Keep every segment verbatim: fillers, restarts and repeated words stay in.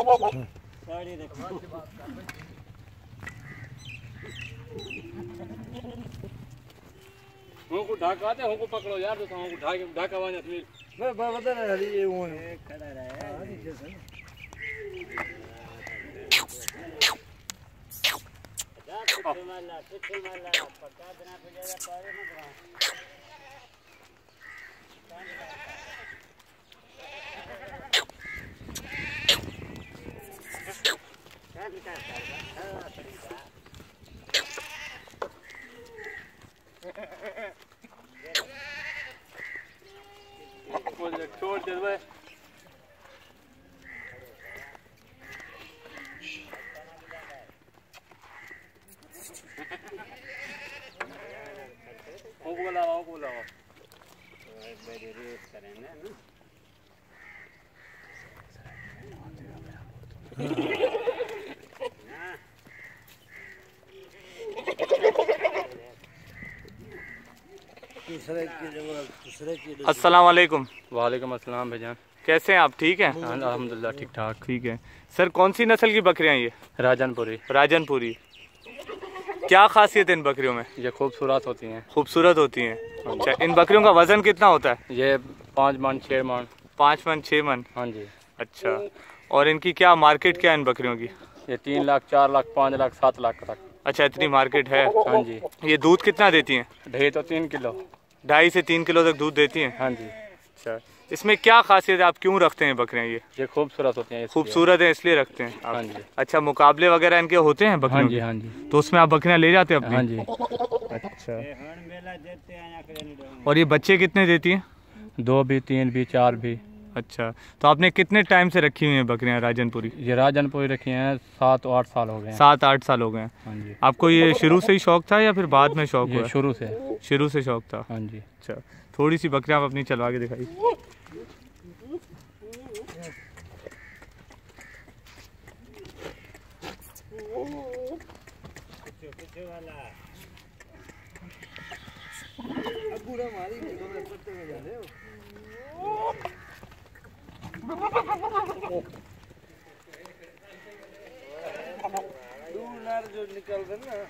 हमको ढाका आते हमको पकड़ो यार तो हमको ढाके ढाका वाला फिर मैं बता रहा हरी ये वो खड़ा रहा है मारना पिछले मारना पक्का देना पे ज्यादा पावे मत रहा छोड़ दे भाई हमको बुलाओ हमको बुलाओ बड़ी रेस करें ना दूसरे की जगह दूसरे की अस्सलाम वालेकुम। वालेकुम अस्सलाम भाईजान। कैसे हैं आप? ठीक हैं? अल्हम्दुलिल्लाह ठीक ठाक। ठीक है सर। कौन सी नस्ल की बकरियां ये? राजनपुरी। राजनपुरी। क्या खासियत है इन बकरियों में? ये खूबसूरत होती हैं। खूबसूरत होती हैं। अच्छा, इन बकरियों का वजन कितना होता है? ये पाँच मन छः मन। पाँच मन छः मन। हाँ जी। अच्छा, और इनकी क्या मार्केट क्या है इन बकरियों की? ये तीन लाख चार लाख पाँच लाख सात लाख तक। अच्छा, इतनी मार्केट है? हाँ जी। ये दूध कितना देती हैं? ढाई तो तीन किलो। ढाई से तीन किलो तक दूध देती हैं? हाँ जी। अच्छा, इसमें क्या खासियत है? आप क्यों रखते हैं बकरियां ये? ये खूबसूरत होती हैं। खूबसूरत है इसलिए रखते हैं आप? हाँ जी। अच्छा, मुकाबले वगैरह इनके होते हैं बकरियों? हाँ जी हाँ जी। तो उसमें आप बकरियां ले जाते हैं अपनी? हाँ जी। अच्छा, मेला देते हैं। और ये बच्चे कितने देती हैं? दो भी तीन भी चार भी। अच्छा, तो आपने कितने टाइम से रखी हुई हैं बकरियां राजनपुरी? ये राजनपुरी रखी हैं सात आठ साल हो गए हैं। सात आठ साल हो गए हैं। हाँ जी। आपको ये शुरू से ही शौक था या फिर बाद में शौक हुआ? शुरू से। शुरू से शौक था। हाँ जी। अच्छा, थोड़ी सी बकरियां आप अपनी चलवा के दिखाइए। पूरा मारी पत्ते में जा रहे हो। दूर जो निकल रहे ना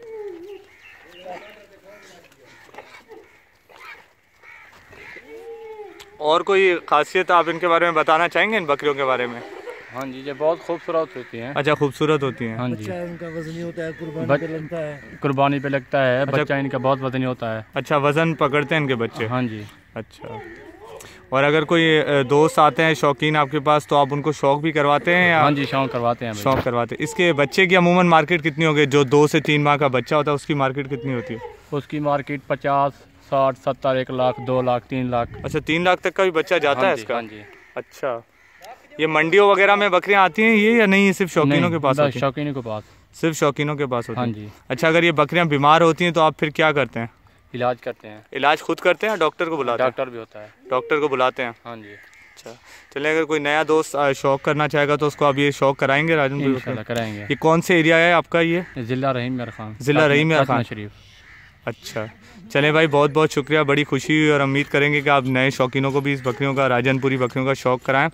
और कोई खासियत आप इनके बारे में बताना चाहेंगे इन बकरियों के बारे में? हाँ जी, ये बहुत खूबसूरत होती हैं। अच्छा, खूबसूरत होती हैं। हाँ जी। बच्चा उनका वजनी होता है, कुर्बानी बच... पे लगता है। कुर्बानी पे लगता है। बच्चा इनका बहुत वजनी होता है। अच्छा, वजन पकड़ते हैं इनके बच्चे? हाँ जी। अच्छा, और अगर कोई दोस्त आते हैं शौकीन आपके पास तो आप उनको शौक भी करवाते हैं या? हाँ जी, शौक करवाते हैं। शौक करवाते हैं। इसके बच्चे की अमूमन मार्केट कितनी होगी? जो दो से तीन माह का बच्चा होता है उसकी मार्केट कितनी होती है? उसकी मार्केट पचास साठ सत्तर एक लाख दो लाख तीन लाख। अच्छा, तीन लाख तक का भी बच्चा जाता है इसका? हाँ जी। अच्छा, ये मंडियों वगैरह में बकरियां आती हैं ये या नहीं? ये सिर्फ शौकीनों के पास? शौकीनों के पास। सिर्फ शौकीनों के पास होती हाँ हैं? जी। अच्छा, अगर ये बकरियां बीमार होती हैं तो आप फिर क्या करते हैं? इलाज करते हैं। इलाज खुद करते हैं? डॉक्टर को बुलाते हैं? डॉक्टर भी होता है। डॉक्टर को बुलाते हैं? हाँ जी। अच्छा, चलिए, अगर कोई नया दोस्त शौक करना चाहेगा तो उसको आप ये शौक कराएंगे राजनपुर? इंशाल्लाह कराएंगे। ये कौन से एरिया है आपका? ये जिला रहीम मियां खान। जिला रहीम मियां खान शरीफ। अच्छा, चलें भाई, बहुत बहुत शुक्रिया। बड़ी खुशी हुई और उम्मीद करेंगे कि आप नए शौकीनों को भी इस बकरियों का, राजनपुरी बकरियों का शौक कराएं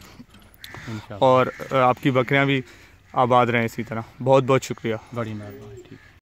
और आपकी बकरियां भी आबाद रहें इसी तरह। बहुत बहुत शुक्रिया। बड़ी मेहरबानी। ठीक।